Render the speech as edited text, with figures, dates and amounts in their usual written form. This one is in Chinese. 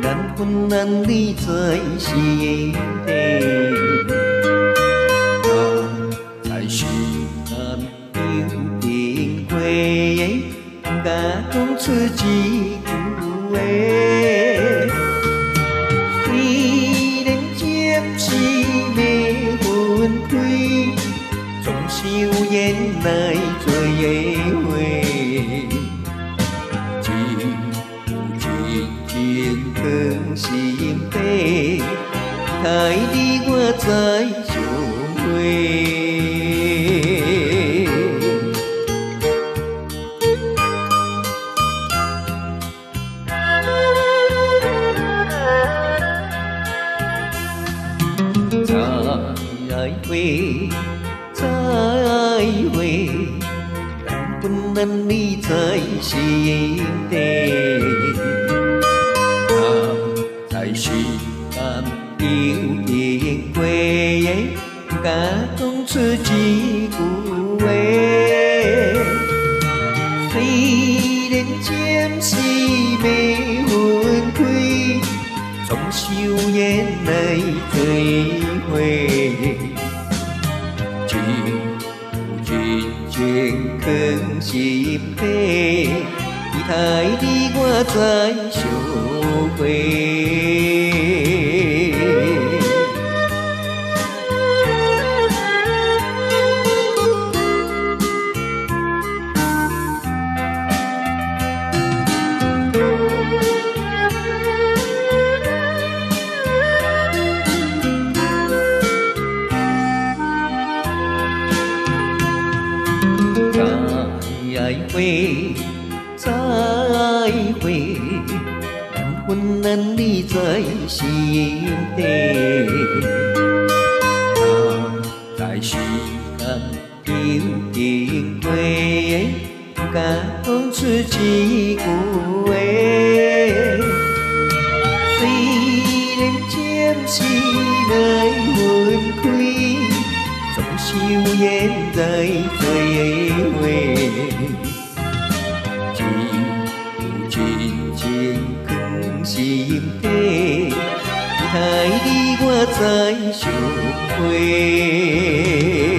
咱阮男女做是地，在时间流停过，不敢讲出一句话。虽然暂时未分开，总是有缘来做伙。情放心底，待你我再相会。再会，再会，咱阮男女在心底。在时间流停过，不敢讲出一句话。虽然暂时未分开，总是有缘来做伙。情有真情藏心底，期待你我再相会。再会，再会，咱阮男女在心底。在时间流停过，不敢讲出一句话。虽然暂时来分开，总是有缘来做伙。情藏心底，期待你我再相会。